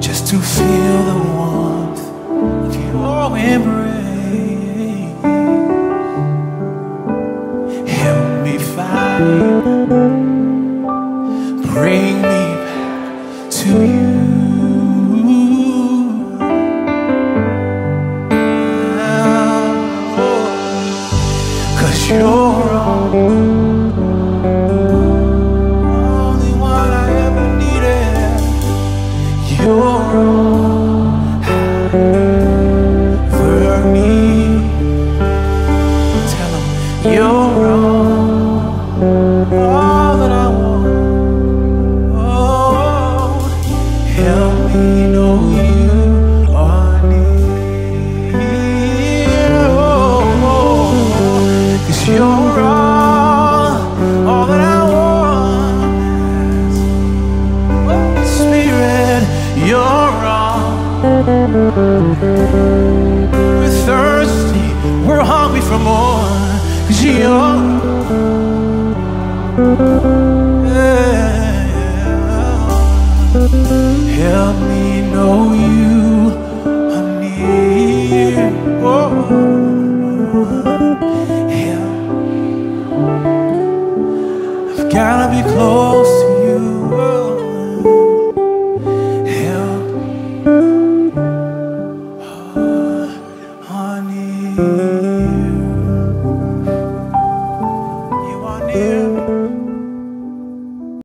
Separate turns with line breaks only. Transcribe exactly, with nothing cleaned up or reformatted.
just to feel the warmth of your embrace. Help me find, bring me back to you. 'Cause you're all, only one I ever needed. You're all for me. Tell 'em you're all, all that I want. Oh, help me know you are near. Oh, 'cause you're all, all that I want. Oh, Spirit, you're all. We're thirsty, we're hungry for more. 'Cause you're, yeah. Help me know you are near. Oh, help. I've gotta be close to you.